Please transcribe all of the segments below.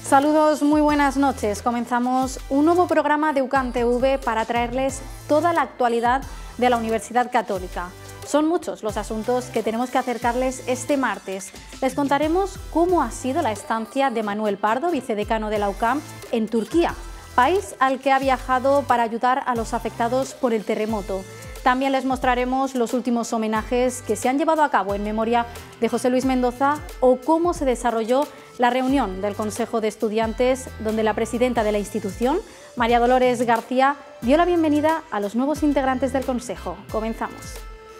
Saludos, muy buenas noches. Comenzamos un nuevo programa de UCAM TV para traerles toda la actualidad de la Universidad Católica. Son muchos los asuntos que tenemos que acercarles este martes. Les contaremos cómo ha sido la estancia de Manuel Pardo, vicedecano de la UCAM, en Turquía, país al que ha viajado para ayudar a los afectados por el terremoto. También les mostraremos los últimos homenajes que se han llevado a cabo en memoria de José Luis Mendoza o cómo se desarrolló la reunión del Consejo de Estudiantes, donde la presidenta de la institución, María Dolores García, dio la bienvenida a los nuevos integrantes del Consejo. Comenzamos.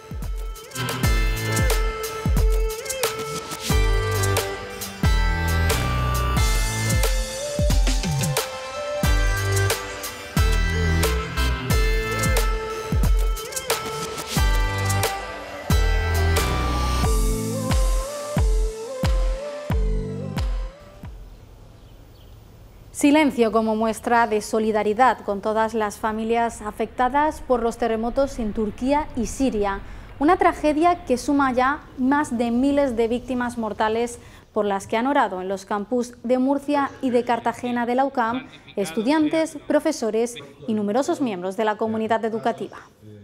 Silencio como muestra de solidaridad con todas las familias afectadas por los terremotos en Turquía y Siria. Una tragedia que suma ya más de miles de víctimas mortales por las que han orado en los campus de Murcia y de Cartagena de la UCAM estudiantes, profesores y numerosos miembros de la comunidad educativa.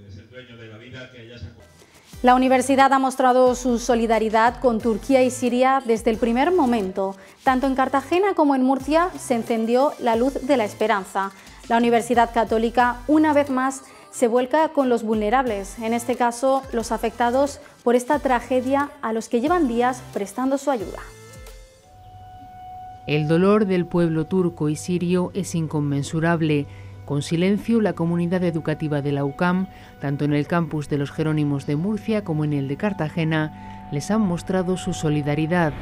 La universidad ha mostrado su solidaridad con Turquía y Siria desde el primer momento. Tanto en Cartagena como en Murcia se encendió la luz de la esperanza. La Universidad Católica, una vez más, se vuelca con los vulnerables, en este caso los afectados por esta tragedia, a los que llevan días prestando su ayuda. El dolor del pueblo turco y sirio es inconmensurable. Con silencio, la comunidad educativa de la UCAM, tanto en el campus de los Jerónimos de Murcia como en el de Cartagena, les han mostrado su solidaridad.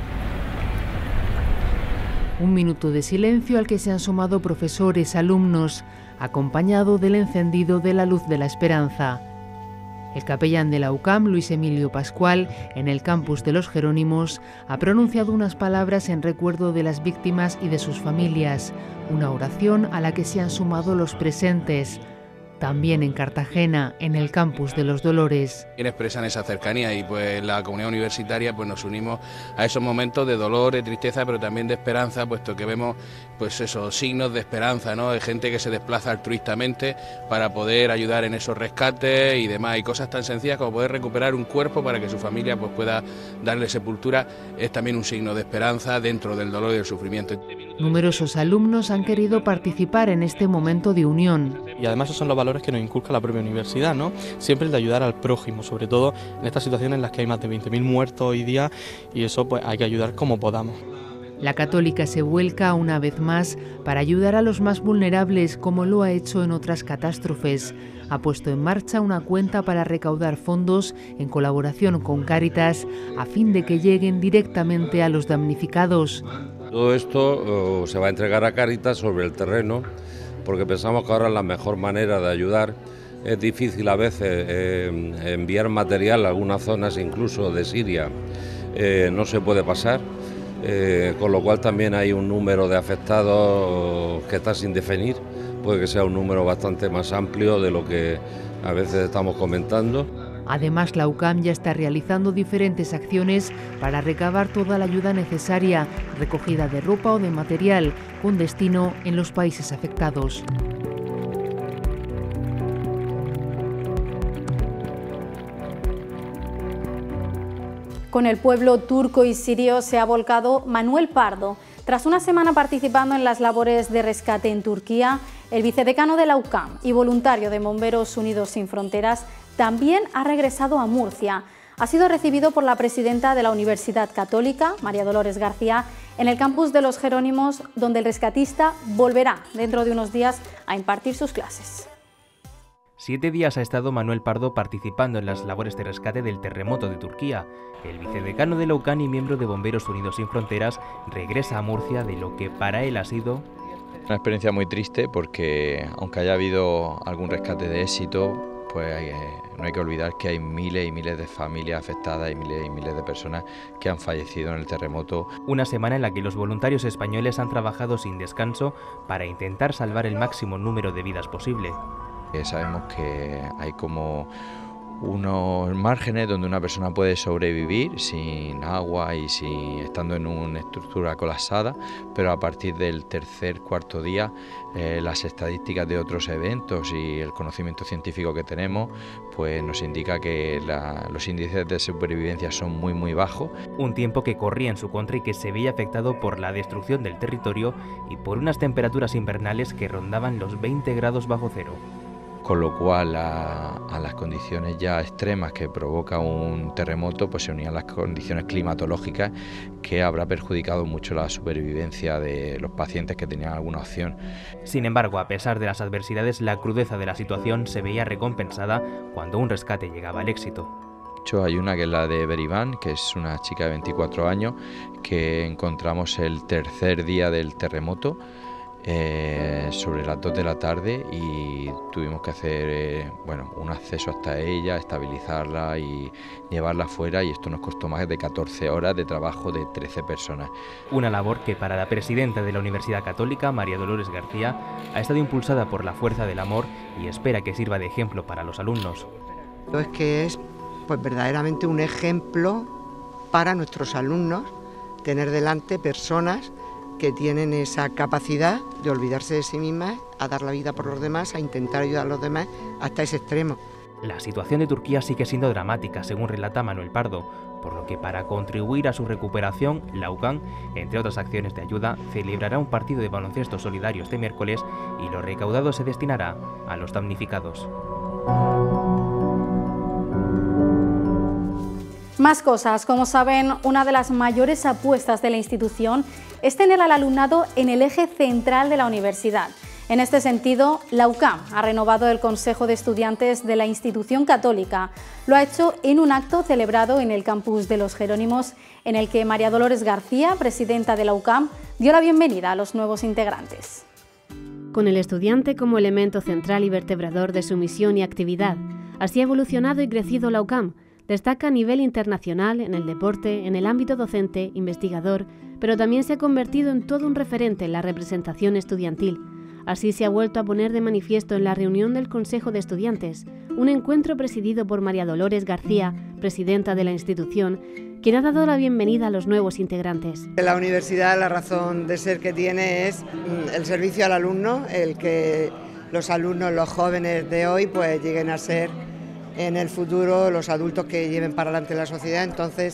Un minuto de silencio al que se han sumado profesores, alumnos, acompañado del encendido de la luz de la esperanza. El capellán de la UCAM, Luis Emilio Pascual, en el campus de los Jerónimos, ha pronunciado unas palabras en recuerdo de las víctimas y de sus familias, una oración a la que se han sumado los presentes. También en Cartagena, en el campus de los Dolores. Expresan esa cercanía y pues la comunidad universitaria pues nos unimos a esos momentos de dolor, de tristeza, pero también de esperanza, puesto que vemos pues esos signos de esperanza, ¿no? De gente que se desplaza altruistamente para poder ayudar en esos rescates y demás, y cosas tan sencillas como poder recuperar un cuerpo para que su familia pues pueda darle sepultura, es también un signo de esperanza dentro del dolor y del sufrimiento. Numerosos alumnos han querido participar en este momento de unión. Y además esos son los valores que nos inculca la propia universidad, ¿no? Siempre el de ayudar al prójimo, sobre todo en estas situaciones en las que hay más de 20.000 muertos hoy día, y eso pues hay que ayudar como podamos. La Católica se vuelca una vez más para ayudar a los más vulnerables, como lo ha hecho en otras catástrofes. Ha puesto en marcha una cuenta para recaudar fondos en colaboración con Cáritas a fin de que lleguen directamente a los damnificados. Todo esto se va a entregar a Cáritas sobre el terreno, porque pensamos que ahora es la mejor manera de ayudar. Es difícil a veces enviar material a algunas zonas, incluso de Siria, no se puede pasar, con lo cual también hay un número de afectados que está sin definir, puede que sea un número bastante más amplio de lo que a veces estamos comentando. Además, la UCAM ya está realizando diferentes acciones para recabar toda la ayuda necesaria, recogida de ropa o de material, con destino en los países afectados. Con el pueblo turco y sirio se ha volcado Manuel Pardo. Tras una semana participando en las labores de rescate en Turquía, el vicedecano de la UCAM y voluntario de Bomberos Unidos Sin Fronteras también ha regresado a Murcia. Ha sido recibido por la presidenta de la Universidad Católica, María Dolores García, en el campus de los Jerónimos, donde el rescatista volverá dentro de unos días a impartir sus clases. 7 días ha estado Manuel Pardo participando en las labores de rescate del terremoto de Turquía. El vicedecano de la UCAM y miembro de Bomberos Unidos Sin Fronteras regresa a Murcia de lo que para él ha sido una experiencia muy triste, porque aunque haya habido algún rescate de éxito, pues no hay que olvidar que hay miles y miles de familias afectadas y miles de personas que han fallecido en el terremoto. Una semana en la que los voluntarios españoles han trabajado sin descanso para intentar salvar el máximo número de vidas posible. Sabemos que hay como unos márgenes donde una persona puede sobrevivir sin agua y estando en una estructura colapsada, pero a partir del tercer, cuarto día las estadísticas de otros eventos y el conocimiento científico que tenemos pues nos indica que los índices de supervivencia son muy bajos. Un tiempo que corría en su contra y que se veía afectado por la destrucción del territorio y por unas temperaturas invernales que rondaban los 20 grados bajo cero. Con lo cual a las condiciones ya extremas que provoca un terremoto pues se unían las condiciones climatológicas que habrá perjudicado mucho la supervivencia de los pacientes que tenían alguna opción. Sin embargo, a pesar de las adversidades, la crudeza de la situación se veía recompensada cuando un rescate llegaba al éxito. De hecho, hay una que es la de Beriván, que es una chica de 24 años que encontramos el tercer día del terremoto, sobre las 2 de la tarde, y tuvimos que hacer un acceso hasta ella, estabilizarla y llevarla fuera, y esto nos costó más de 14 horas de trabajo de 13 personas. Una labor que para la presidenta de la Universidad Católica, María Dolores García, ha estado impulsada por la fuerza del amor y espera que sirva de ejemplo para los alumnos. Es que es pues verdaderamente un ejemplo para nuestros alumnos tener delante personas que tienen esa capacidad de olvidarse de sí mismas, a dar la vida por los demás, a intentar ayudar a los demás hasta ese extremo. La situación de Turquía sigue siendo dramática, según relata Manuel Pardo, por lo que para contribuir a su recuperación, la UCAM, entre otras acciones de ayuda, celebrará un partido de baloncesto solidario este miércoles y lo recaudado se destinará a los damnificados. Más cosas. Como saben, una de las mayores apuestas de la institución es tener al alumnado en el eje central de la universidad. En este sentido, la UCAM ha renovado el Consejo de Estudiantes de la institución católica. Lo ha hecho en un acto celebrado en el campus de los Jerónimos, en el que María Dolores García, presidenta de la UCAM, dio la bienvenida a los nuevos integrantes. Con el estudiante como elemento central y vertebrador de su misión y actividad, así ha evolucionado y crecido la UCAM. Destaca a nivel internacional, en el deporte, en el ámbito docente, investigador, pero también se ha convertido en todo un referente en la representación estudiantil. Así se ha vuelto a poner de manifiesto en la reunión del Consejo de Estudiantes, un encuentro presidido por María Dolores García, presidenta de la institución, quien ha dado la bienvenida a los nuevos integrantes. La universidad, la razón de ser que tiene es el servicio al alumno, el que los alumnos, los jóvenes de hoy, pues lleguen a ser en el futuro los adultos que lleven para adelante la sociedad. Entonces,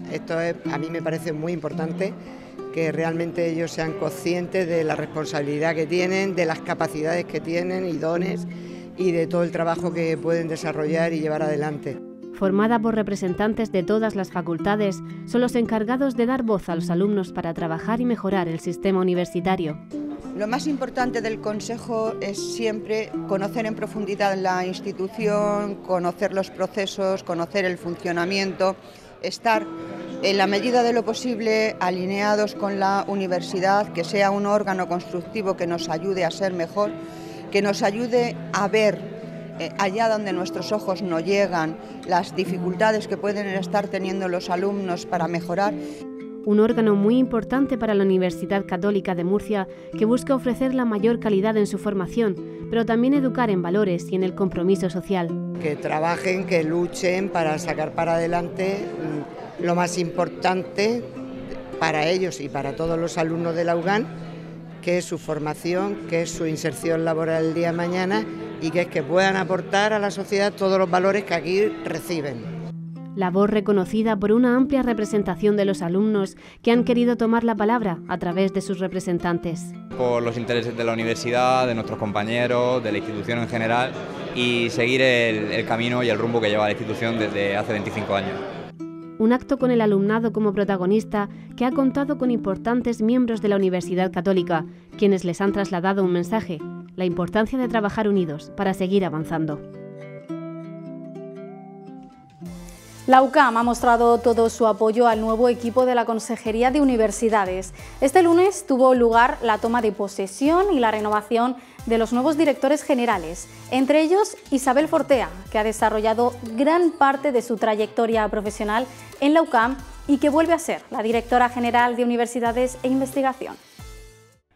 a mí me parece muy importante que realmente ellos sean conscientes de la responsabilidad que tienen, de las capacidades que tienen y dones, y de todo el trabajo que pueden desarrollar y llevar adelante. Formada por representantes de todas las facultades, son los encargados de dar voz a los alumnos para trabajar y mejorar el sistema universitario. Lo más importante del Consejo es siempre conocer en profundidad la institución, conocer los procesos, conocer el funcionamiento, estar en la medida de lo posible alineados con la universidad, que sea un órgano constructivo que nos ayude a ser mejor, que nos ayude a ver allá donde nuestros ojos no llegan, las dificultades que pueden estar teniendo los alumnos para mejorar. Un órgano muy importante para la Universidad Católica de Murcia, que busca ofrecer la mayor calidad en su formación, pero también educar en valores y en el compromiso social. Que trabajen, que luchen para sacar para adelante lo más importante para ellos y para todos los alumnos de la UCAM, que es su formación, que es su inserción laboral el día de mañana, y que es que puedan aportar a la sociedad todos los valores que aquí reciben. Labor reconocida por una amplia representación de los alumnos que han querido tomar la palabra a través de sus representantes. Por los intereses de la universidad, de nuestros compañeros, de la institución en general, y seguir el camino y el rumbo que lleva la institución desde hace 25 años. Un acto con el alumnado como protagonista que ha contado con importantes miembros de la Universidad Católica, quienes les han trasladado un mensaje: la importancia de trabajar unidos para seguir avanzando. La UCAM ha mostrado todo su apoyo al nuevo equipo de la Consejería de Universidades. Este lunes tuvo lugar la toma de posesión y la renovación de los nuevos directores generales, entre ellos Isabel Fortea, que ha desarrollado gran parte de su trayectoria profesional en la UCAM y que vuelve a ser la directora general de Universidades e Investigación.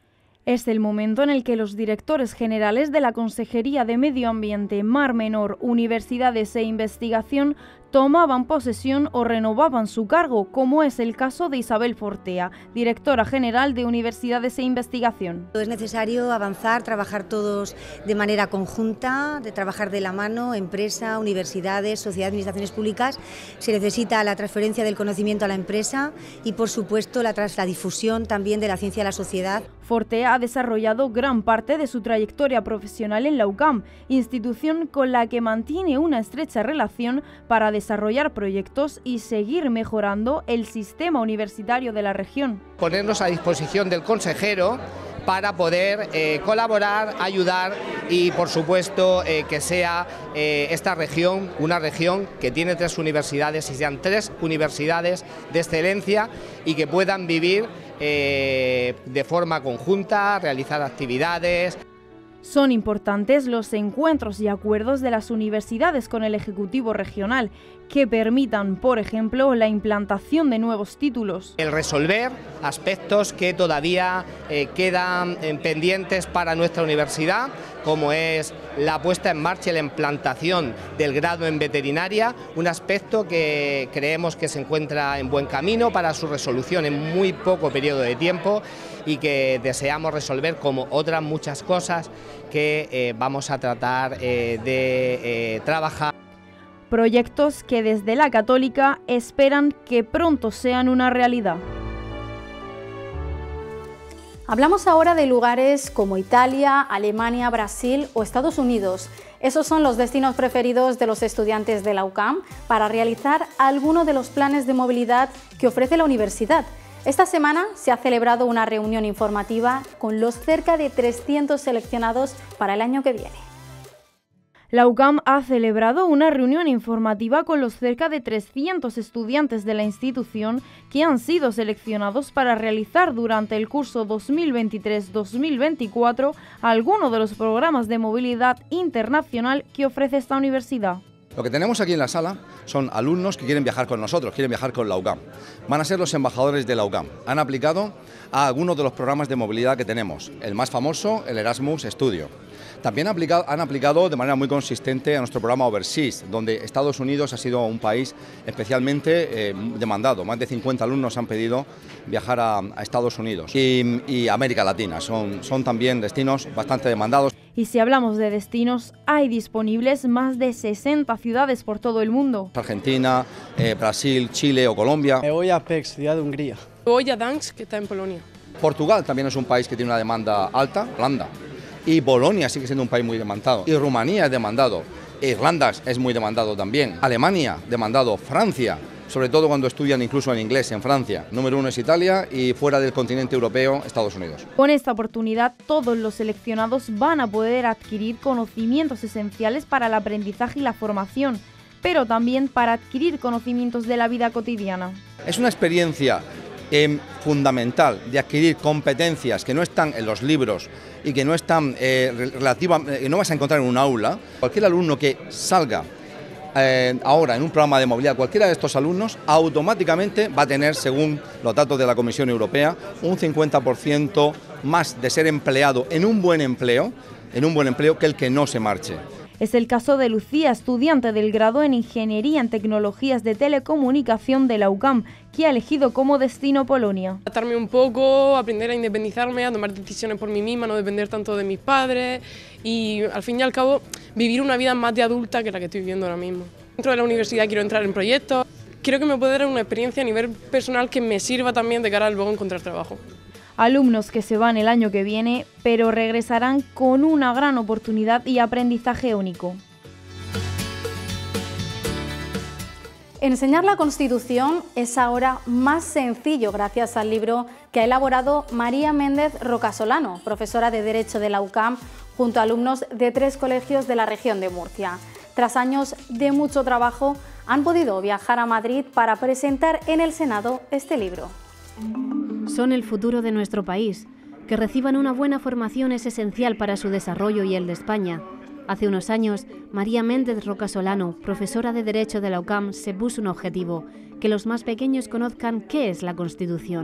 Es el momento en el que los directores generales de la Consejería de Medio Ambiente, Mar Menor, Universidades e Investigación tomaban posesión o renovaban su cargo, como es el caso de Isabel Fortea, directora general de Universidades e Investigación. Es necesario avanzar, trabajar todos de manera conjunta, de trabajar de la mano, empresa, universidades, sociedad, administraciones públicas. Se necesita la transferencia del conocimiento a la empresa y, por supuesto, la difusión también de la ciencia a la sociedad. Fortea ha desarrollado gran parte de su trayectoria profesional en la UCAM, institución con la que mantiene una estrecha relación para desarrollar proyectos y seguir mejorando el sistema universitario de la región. Ponernos a disposición del consejero para poder colaborar, ayudar y, por supuesto, que sea esta región una región que tiene 3 universidades y sean 3 universidades de excelencia y que puedan vivir de forma conjunta, realizar actividades. Son importantes los encuentros y acuerdos de las universidades con el Ejecutivo Regional, que permitan, por ejemplo, la implantación de nuevos títulos. El resolver aspectos que todavía quedan pendientes para nuestra universidad, como es la puesta en marcha y la implantación del grado en veterinaria, un aspecto que creemos que se encuentra en buen camino para su resolución en muy poco periodo de tiempo y que deseamos resolver, como otras muchas cosas que vamos a tratar de trabajar. Proyectos que desde la Católica esperan que pronto sean una realidad. Hablamos ahora de lugares como Italia, Alemania, Brasil o Estados Unidos. Esos son los destinos preferidos de los estudiantes de la UCAM para realizar alguno de los planes de movilidad que ofrece la universidad. Esta semana se ha celebrado una reunión informativa con los cerca de 300 seleccionados para el año que viene. La UCAM ha celebrado una reunión informativa con los cerca de 300 estudiantes de la institución que han sido seleccionados para realizar durante el curso 2023-2024 alguno de los programas de movilidad internacional que ofrece esta universidad. Lo que tenemos aquí en la sala son alumnos que quieren viajar con nosotros, quieren viajar con la UCAM. Van a ser los embajadores de la UCAM. Han aplicado a algunos de los programas de movilidad que tenemos. El más famoso, el Erasmus Studio. También han aplicado de manera muy consistente a nuestro programa Overseas, donde Estados Unidos ha sido un país especialmente demandado. Más de 50 alumnos han pedido viajar a Estados Unidos. Y América Latina son también destinos bastante demandados. Y si hablamos de destinos, hay disponibles más de 60 ciudades por todo el mundo. Argentina, Brasil, Chile o Colombia. Me voy a Pécs, ciudad de Hungría. Me voy a Gdańsk, que está en Polonia. Portugal también es un país que tiene una demanda alta, Holanda. Y Bolonia sigue siendo un país muy demandado. Y Rumanía es demandado. Irlanda es muy demandado también. Alemania, demandado. Francia, sobre todo cuando estudian incluso en inglés en Francia. Número 1 es Italia y fuera del continente europeo, Estados Unidos. Con esta oportunidad, todos los seleccionados van a poder adquirir conocimientos esenciales para el aprendizaje y la formación, pero también para adquirir conocimientos de la vida cotidiana. Es una experiencia fundamental de adquirir competencias que no están en los libros y que no están no vas a encontrar en un aula. Cualquier alumno que salga ahora en un programa de movilidad, cualquiera de estos alumnos automáticamente va a tener, según los datos de la Comisión Europea, un 50% más de ser empleado en un buen empleo que el que no se marche. Es el caso de Lucía, estudiante del grado en Ingeniería en Tecnologías de Telecomunicación de la UCAM, que ha elegido como destino Polonia. Adaptarme un poco, aprender a independizarme, a tomar decisiones por mí misma, no depender tanto de mis padres y, al fin y al cabo, vivir una vida más de adulta que la que estoy viviendo ahora mismo. Dentro de la universidad quiero entrar en proyectos, creo que me puede dar una experiencia a nivel personal que me sirva también de cara a luego encontrar trabajo. Alumnos que se van el año que viene, pero regresarán con una gran oportunidad y aprendizaje único. Enseñar la Constitución es ahora más sencillo gracias al libro que ha elaborado María Méndez Rocasolano, profesora de Derecho de la UCAM, junto a alumnos de 3 colegios de la región de Murcia. Tras años de mucho trabajo, han podido viajar a Madrid para presentar en el Senado este libro. Son el futuro de nuestro país. Que reciban una buena formación es esencial para su desarrollo y el de España. Hace unos años, María Méndez Rocasolano, profesora de Derecho de la UCAM, se puso un objetivo: que los más pequeños conozcan qué es la Constitución.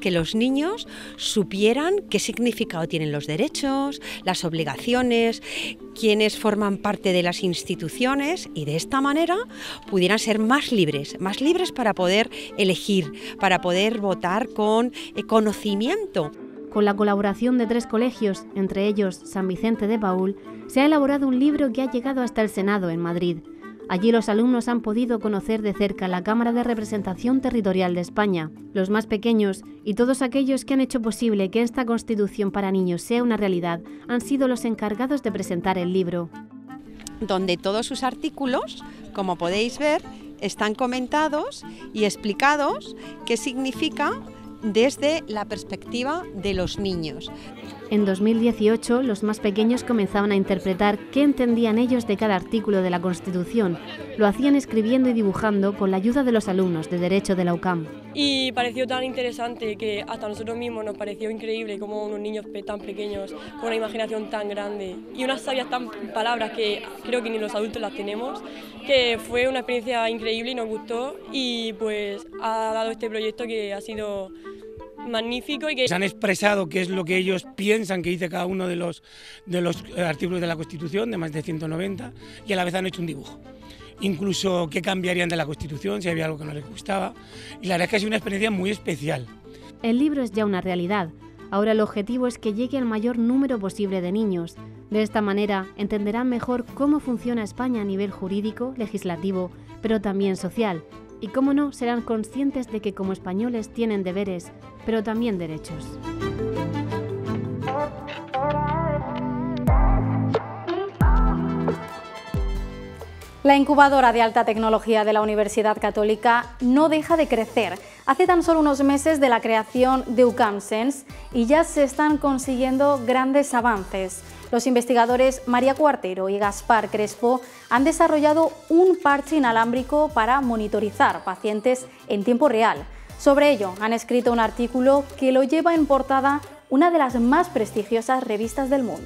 que los niños supieran qué significado tienen los derechos, las obligaciones, quiénes forman parte de las instituciones y de esta manera pudieran ser más libres para poder elegir, para poder votar con conocimiento. Con la colaboración de 3 colegios, entre ellos San Vicente de Paúl, se ha elaborado un libro que ha llegado hasta el Senado en Madrid. Allí los alumnos han podido conocer de cerca la Cámara de Representación Territorial de España. Los más pequeños y todos aquellos que han hecho posible que esta Constitución para niños sea una realidad han sido los encargados de presentar el libro. Donde todos sus artículos, como podéis ver, están comentados y explicados qué significa desde la perspectiva de los niños. En 2018, los más pequeños comenzaban a interpretar qué entendían ellos de cada artículo de la Constitución. Lo hacían escribiendo y dibujando con la ayuda de los alumnos de Derecho de la UCAM. Y pareció tan interesante que hasta nosotros mismos nos pareció increíble como unos niños tan pequeños, con una imaginación tan grande y unas sabias palabras que creo que ni los adultos las tenemos, que fue una experiencia increíble y nos gustó, y pues ha dado este proyecto que ha sido magnífico y que se han expresado qué es lo que ellos piensan que dice cada uno de los artículos de la Constitución, de más de 190, y a la vez han hecho un dibujo. Incluso qué cambiarían de la Constitución, si había algo que no les gustaba, y la verdad es que ha sido una experiencia muy especial. El libro es ya una realidad. Ahora el objetivo es que llegue al mayor número posible de niños. De esta manera entenderán mejor cómo funciona España a nivel jurídico, legislativo, pero también social. Y cómo no, serán conscientes de que como españoles tienen deberes, pero también derechos. La incubadora de alta tecnología de la Universidad Católica no deja de crecer. Hace tan solo unos meses de la creación de UCAM Sense y ya se están consiguiendo grandes avances. Los investigadores María Cuartero y Gaspar Crespo han desarrollado un parche inalámbrico para monitorizar pacientes en tiempo real. Sobre ello han escrito un artículo que lo lleva en portada una de las más prestigiosas revistas del mundo.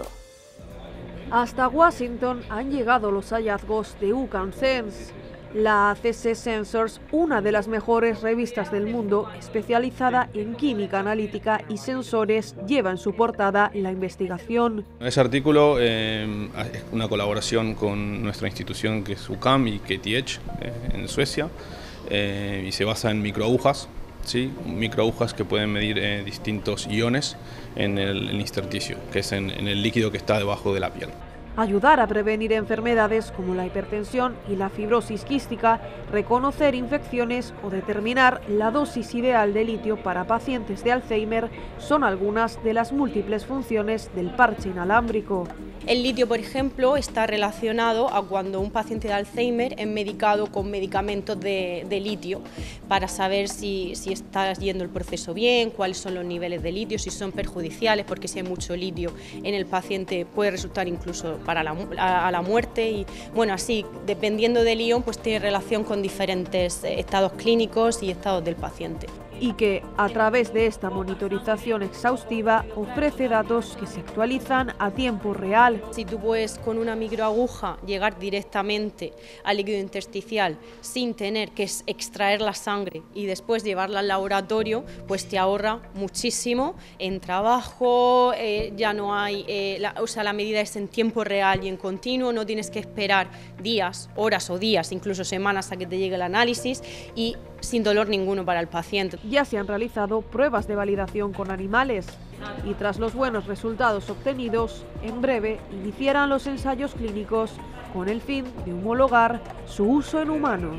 Hasta Washington han llegado los hallazgos de UCAM Sense. La ACC Sensors, una de las mejores revistas del mundo, especializada en química analítica y sensores, lleva en su portada la investigación. Ese artículo es una colaboración con nuestra institución que es UCAM y KTH en Suecia, y se basa en microagujas, ¿sí? Microagujas que pueden medir distintos iones en el intersticio, que es en el líquido que está debajo de la piel. Ayudar a prevenir enfermedades como la hipertensión y la fibrosis quística, reconocer infecciones o determinar la dosis ideal de litio para pacientes de Alzheimer son algunas de las múltiples funciones del parche inalámbrico. El litio, por ejemplo, está relacionado a cuando un paciente de Alzheimer es medicado con medicamentos de litio para saber si está yendo el proceso bien, cuáles son los niveles de litio, si son perjudiciales, porque si hay mucho litio en el paciente puede resultar incluso a la muerte. Y bueno, así, dependiendo del ion, pues tiene relación con diferentes estados clínicos y estados del paciente. Y que, a través de esta monitorización exhaustiva, ofrece datos que se actualizan a tiempo real. Si tú puedes con una microaguja llegar directamente al líquido intersticial sin tener que extraer la sangre y después llevarla al laboratorio, pues te ahorra muchísimo en trabajo, ya no hay, la medida es en tiempo real y en continuo, no tienes que esperar días, horas o días, incluso semanas a que te llegue el análisis, y sin dolor ninguno para el paciente. Ya se han realizado pruebas de validación con animales y tras los buenos resultados obtenidos, en breve iniciarán los ensayos clínicos con el fin de homologar su uso en humanos.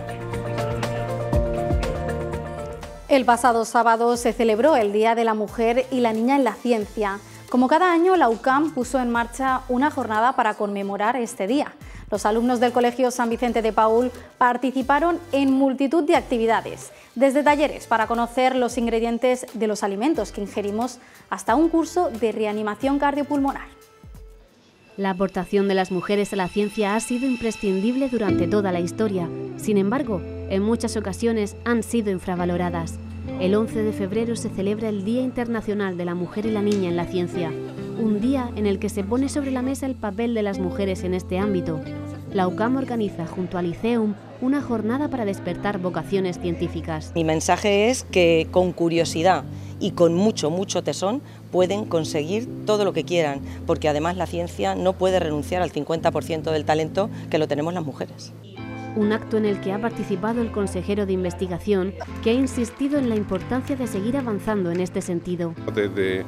El pasado sábado se celebró el Día de la Mujer y la Niña en la Ciencia. Como cada año, la UCAM puso en marcha una jornada para conmemorar este día. Los alumnos del Colegio San Vicente de Paúl participaron en multitud de actividades, desde talleres para conocer los ingredientes de los alimentos que ingerimos hasta un curso de reanimación cardiopulmonar. La aportación de las mujeres a la ciencia ha sido imprescindible durante toda la historia. Sin embargo, en muchas ocasiones han sido infravaloradas. El 11 de febrero se celebra el Día Internacional de la Mujer y la Niña en la Ciencia, un día en el que se pone sobre la mesa el papel de las mujeres en este ámbito. la UCAM organiza junto al Liceum una jornada para despertar vocaciones científicas. Mi mensaje es que con curiosidad y con mucho tesón pueden conseguir todo lo que quieran, porque además la ciencia no puede renunciar al 50% del talento que lo tenemos las mujeres. Un acto en el que ha participado el consejero de investigación, que ha insistido en la importancia de seguir avanzando en este sentido. Desde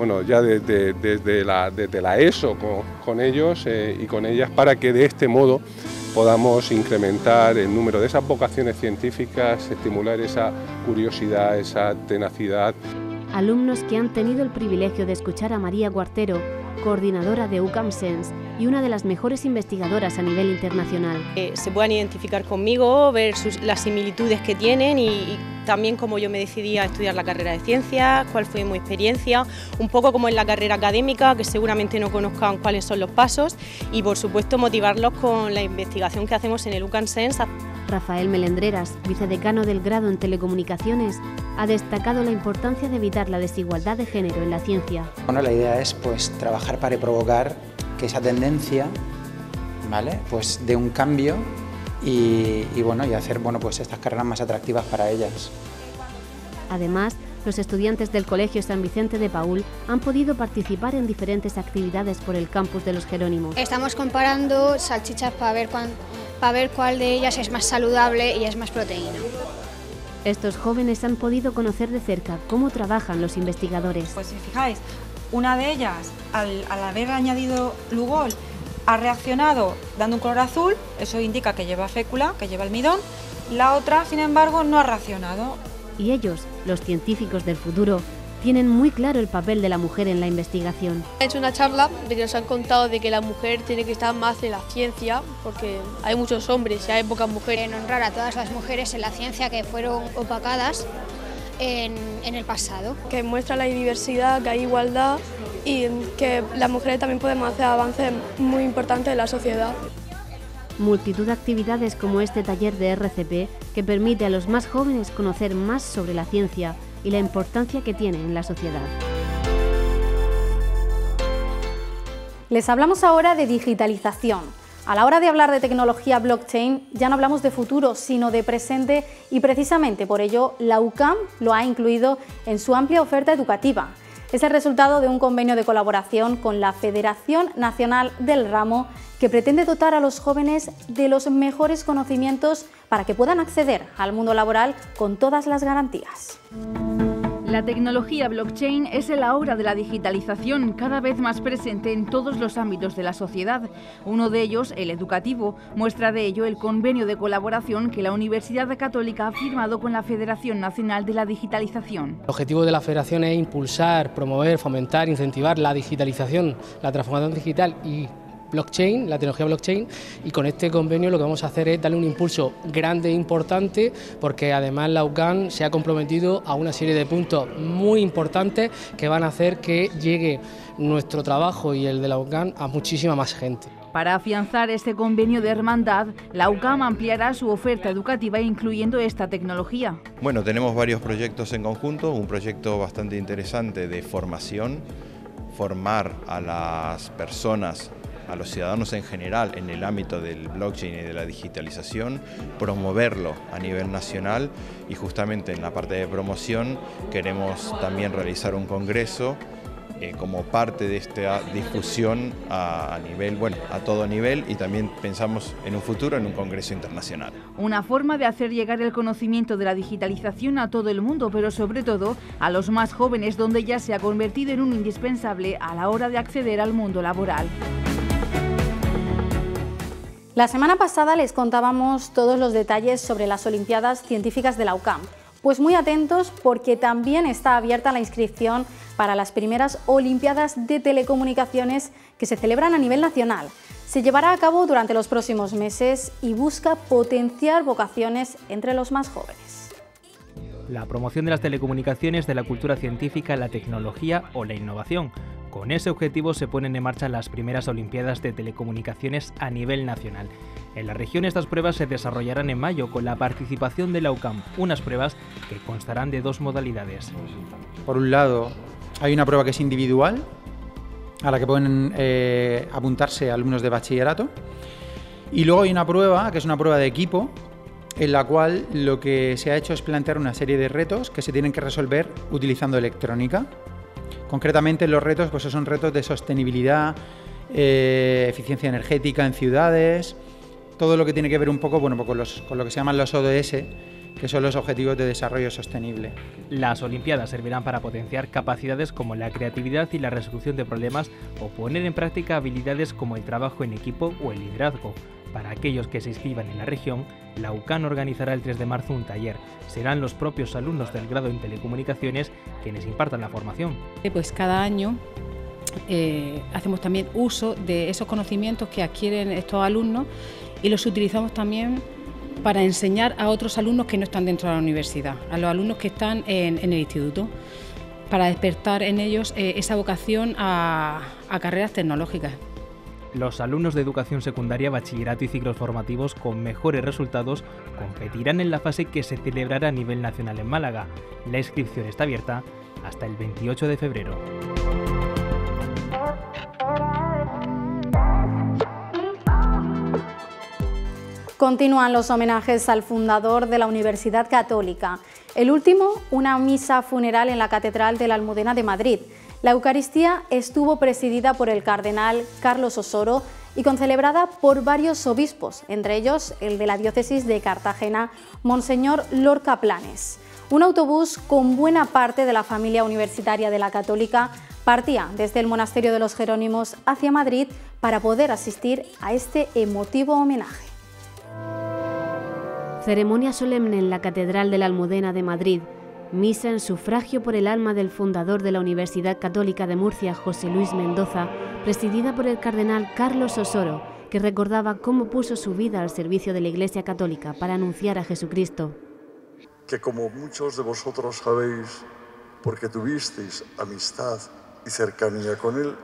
la ESO con ellos y con ellas, para que de este modo podamos incrementar el número de esas vocaciones científicas, estimular esa curiosidad, esa tenacidad. Alumnos que han tenido el privilegio de escuchar a María Guartero, coordinadora de UCAM Sense y una de las mejores investigadoras a nivel internacional. Se puedan identificar conmigo, ver las similitudes que tienen y también cómo yo me decidí a estudiar la carrera de ciencias, cuál fue mi experiencia, un poco como en la carrera académica, que seguramente no conozcan cuáles son los pasos, y por supuesto motivarlos con la investigación que hacemos en el UCAM Sense. Rafael Melendreras, vicedecano del grado en Telecomunicaciones, ha destacado la importancia de evitar la desigualdad de género en la ciencia. Bueno, la idea es trabajar para provocar que esa tendencia, ¿vale?, dé un cambio y hacer estas carreras más atractivas para ellas. Además, los estudiantes del Colegio San Vicente de Paúl han podido participar en diferentes actividades por el campus de los Jerónimos. Estamos comparando salchichas para ver cuál de ellas es más saludable y es más proteína. Estos jóvenes han podido conocer de cerca cómo trabajan los investigadores. Pues si fijáis, una de ellas, al haber añadido Lugol, ha reaccionado dando un color azul, eso indica que lleva fécula, que lleva almidón. La otra, sin embargo, no ha reaccionado. Y ellos, los científicos del futuro, tienen muy claro el papel de la mujer en la investigación. He hecho una charla de que nos han contado de que la mujer tiene que estar más en la ciencia, porque hay muchos hombres y hay pocas mujeres. En honrar a todas las mujeres en la ciencia que fueron opacadas en el pasado. Que muestra la diversidad, que hay igualdad y que las mujeres también podemos hacer avances muy importantes en la sociedad. Multitud de actividades como este taller de RCP que permite a los más jóvenes conocer más sobre la ciencia y la importancia que tiene en la sociedad. Les hablamos ahora de digitalización. A la hora de hablar de tecnología blockchain ya no hablamos de futuro, sino de presente, y precisamente por ello la UCAM lo ha incluido en su amplia oferta educativa. Es el resultado de un convenio de colaboración con la Federación Nacional del Ramo, que pretende dotar a los jóvenes de los mejores conocimientos para que puedan acceder al mundo laboral con todas las garantías. La tecnología blockchain es el ahora de la digitalización, cada vez más presente en todos los ámbitos de la sociedad. Uno de ellos, el educativo, muestra de ello el convenio de colaboración que la Universidad Católica ha firmado con la Federación Nacional de la Digitalización. El objetivo de la Federación es impulsar, promover, fomentar, incentivar la digitalización, la transformación digital y blockchain, la tecnología blockchain, y con este convenio lo que vamos a hacer es darle un impulso grande e importante, porque además la UCAM se ha comprometido a una serie de puntos muy importantes que van a hacer que llegue nuestro trabajo y el de la UCAM a muchísima más gente. Para afianzar este convenio de hermandad, la UCAM ampliará su oferta educativa incluyendo esta tecnología. Bueno, tenemos varios proyectos en conjunto, un proyecto bastante interesante de formación, formar a las personas, a los ciudadanos en general en el ámbito del blockchain y de la digitalización, promoverlo a nivel nacional, y justamente en la parte de promoción queremos también realizar un congreso como parte de esta difusión a todo nivel, y también pensamos en un futuro en un congreso internacional. Una forma de hacer llegar el conocimiento de la digitalización a todo el mundo, pero sobre todo a los más jóvenes, donde ya se ha convertido en un indispensable a la hora de acceder al mundo laboral. La semana pasada les contábamos todos los detalles sobre las Olimpiadas Científicas de la UCAM. Pues muy atentos, porque también está abierta la inscripción para las primeras Olimpiadas de Telecomunicaciones que se celebran a nivel nacional. Se llevará a cabo durante los próximos meses y busca potenciar vocaciones entre los más jóvenes. La promoción de las telecomunicaciones, de la cultura científica, la tecnología o la innovación. Con ese objetivo se ponen en marcha las primeras Olimpiadas de Telecomunicaciones a nivel nacional. En la región estas pruebas se desarrollarán en mayo con la participación de la UCAM, unas pruebas que constarán de dos modalidades. Por un lado, hay una prueba que es individual, a la que pueden apuntarse alumnos de bachillerato, Y luego hay una prueba, que es una prueba de equipo, en la cual lo que se ha hecho es plantear una serie de retos que se tienen que resolver utilizando electrónica. Concretamente los retos pues son retos de sostenibilidad, eficiencia energética en ciudades, todo lo que tiene que ver un poco con lo que se llaman los ODS, que son los Objetivos de Desarrollo Sostenible. Las Olimpiadas servirán para potenciar capacidades como la creatividad y la resolución de problemas o poner en práctica habilidades como el trabajo en equipo o el liderazgo. Para aquellos que se inscriban en la región, la UCAM organizará el 3 de marzo un taller. Serán los propios alumnos del grado en Telecomunicaciones quienes impartan la formación. Pues cada año hacemos también uso de esos conocimientos que adquieren estos alumnos y los utilizamos también para enseñar a otros alumnos que no están dentro de la universidad, a los alumnos que están en el instituto, para despertar en ellos esa vocación a carreras tecnológicas. Los alumnos de educación secundaria, bachillerato y ciclos formativos con mejores resultados competirán en la fase que se celebrará a nivel nacional en Málaga. La inscripción está abierta hasta el 28 de febrero. Continúan los homenajes al fundador de la Universidad Católica. El último, una misa funeral en la Catedral de la Almudena de Madrid. La Eucaristía estuvo presidida por el cardenal Carlos Osoro y concelebrada por varios obispos, entre ellos el de la diócesis de Cartagena, Monseñor Lorca Planes. Un autobús con buena parte de la familia universitaria de la Católica partía desde el Monasterio de los Jerónimos hacia Madrid para poder asistir a este emotivo homenaje. Ceremonia solemne en la Catedral de la Almudena de Madrid. Misa en sufragio por el alma del fundador de la Universidad Católica de Murcia, José Luis Mendoza, presidida por el cardenal Carlos Osoro, que recordaba cómo puso su vida al servicio de la Iglesia Católica para anunciar a Jesucristo. Que como muchos de vosotros sabéis, porque tuvisteis amistad y cercanía con él,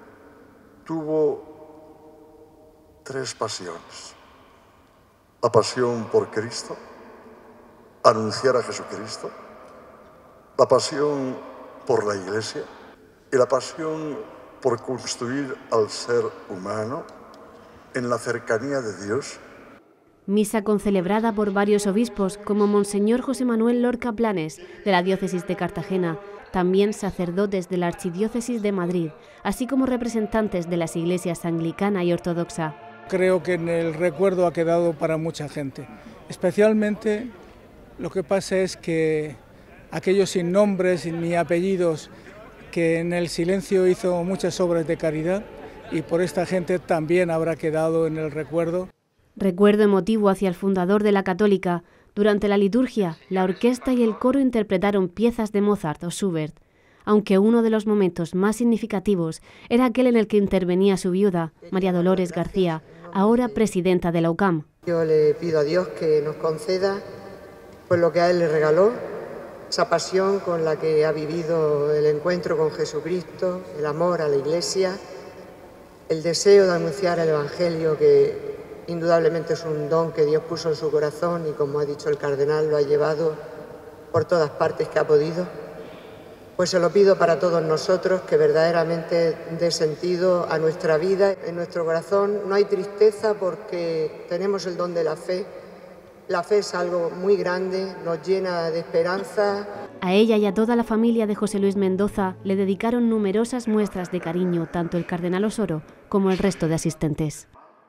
tuvo 3 pasiones. La pasión por Cristo, anunciar a Jesucristo, la pasión por la Iglesia y la pasión por construir al ser humano en la cercanía de Dios. Misa concelebrada por varios obispos, como Monseñor José Manuel Lorca Planes, de la diócesis de Cartagena, también sacerdotes de la Archidiócesis de Madrid, así como representantes de las iglesias anglicana y ortodoxa. Creo que en el recuerdo ha quedado para mucha gente. Especialmente lo que pasa es que aquellos sin nombres ni apellidos, que en el silencio hizo muchas obras de caridad, y por esta gente también habrá quedado en el recuerdo. Recuerdo emotivo hacia el fundador de la Católica. Durante la liturgia, la orquesta y el coro interpretaron piezas de Mozart o Schubert, aunque uno de los momentos más significativos era aquel en el que intervenía su viuda, María Dolores García, ahora presidenta de la UCAM. Yo le pido a Dios que nos conceda pues lo que a él le regaló, esa pasión con la que ha vivido el encuentro con Jesucristo, el amor a la Iglesia, el deseo de anunciar el Evangelio, que indudablemente es un don que Dios puso en su corazón y, como ha dicho el cardenal, lo ha llevado por todas partes que ha podido. Pues se lo pido para todos nosotros, que verdaderamente dé sentido a nuestra vida. En nuestro corazón no hay tristeza porque tenemos el don de la fe. La fe es algo muy grande, nos llena de esperanza. A ella y a toda la familia de José Luis Mendoza le dedicaron numerosas muestras de cariño, tanto el cardenal Osoro como el resto de asistentes.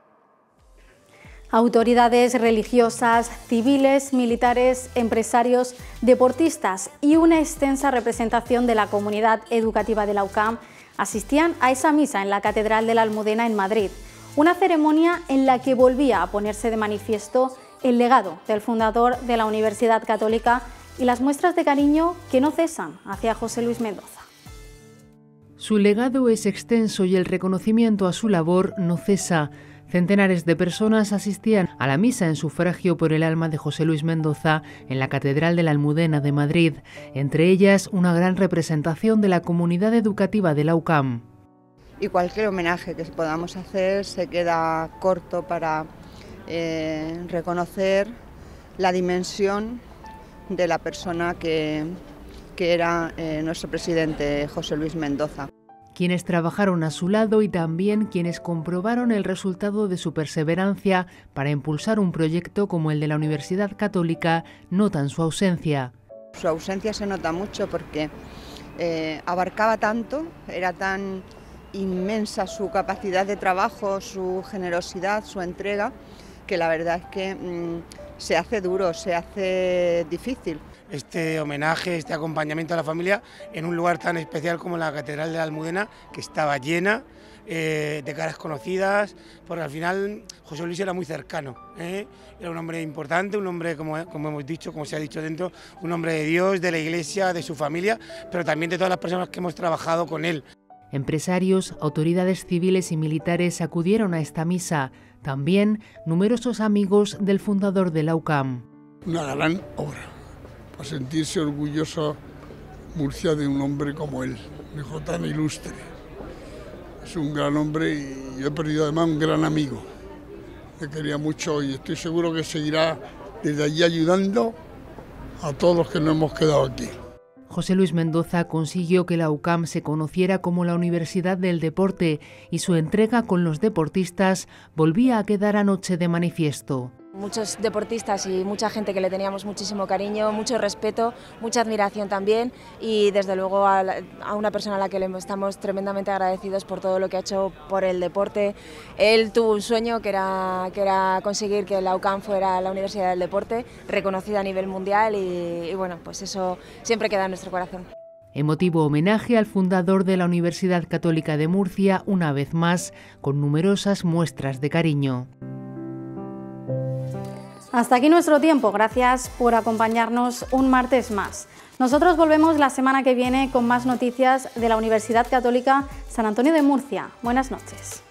Autoridades religiosas, civiles, militares, empresarios, deportistas y una extensa representación de la comunidad educativa de la UCAM asistían a esa misa en la Catedral de la Almudena en Madrid, una ceremonia en la que volvía a ponerse de manifiesto el legado del fundador de la Universidad Católica y las muestras de cariño que no cesan hacia José Luis Mendoza. Su legado es extenso y el reconocimiento a su labor no cesa. Centenares de personas asistían a la misa en sufragio por el alma de José Luis Mendoza en la Catedral de la Almudena de Madrid, entre ellas una gran representación de la comunidad educativa de la UCAM. Y cualquier homenaje que podamos hacer se queda corto para reconocer la dimensión de la persona que era nuestro presidente José Luis Mendoza. quienes trabajaron a su lado y también quienes comprobaron el resultado de su perseverancia para impulsar un proyecto como el de la Universidad Católica, notan su ausencia. Su ausencia se nota mucho porque abarcaba tanto, era tan inmensa su capacidad de trabajo, su generosidad, su entrega, que la verdad es que se hace duro, se hace difícil. Este homenaje, este acompañamiento a la familia en un lugar tan especial como la Catedral de la Almudena, que estaba llena de caras conocidas, porque al final José Luis era muy cercano, era un hombre importante, un hombre, como hemos dicho, como se ha dicho dentro, un hombre de Dios, de la Iglesia, de su familia, pero también de todas las personas que hemos trabajado con él. Empresarios, autoridades civiles y militares acudieron a esta misa, también numerosos amigos del fundador de la UCAM. Una gran obra, para sentirse orgulloso Murcia de un hombre como él, un hijo tan ilustre. Es un gran hombre y yo he perdido además un gran amigo. Me quería mucho y estoy seguro que seguirá desde allí ayudando a todos los que nos hemos quedado aquí. José Luis Mendoza consiguió que la UCAM se conociera como la Universidad del Deporte y su entrega con los deportistas volvía a quedar anoche de manifiesto. Muchos deportistas y mucha gente que le teníamos muchísimo cariño, mucho respeto, mucha admiración también y desde luego a una persona a la que le estamos tremendamente agradecidos por todo lo que ha hecho por el deporte. Él tuvo un sueño que era conseguir que la UCAM fuera la Universidad del Deporte, reconocida a nivel mundial y bueno, pues eso siempre queda en nuestro corazón. Emotivo homenaje al fundador de la Universidad Católica de Murcia, una vez más, con numerosas muestras de cariño. Hasta aquí nuestro tiempo, gracias por acompañarnos un martes más. Nosotros volvemos la semana que viene con más noticias de la Universidad Católica San Antonio de Murcia. Buenas noches.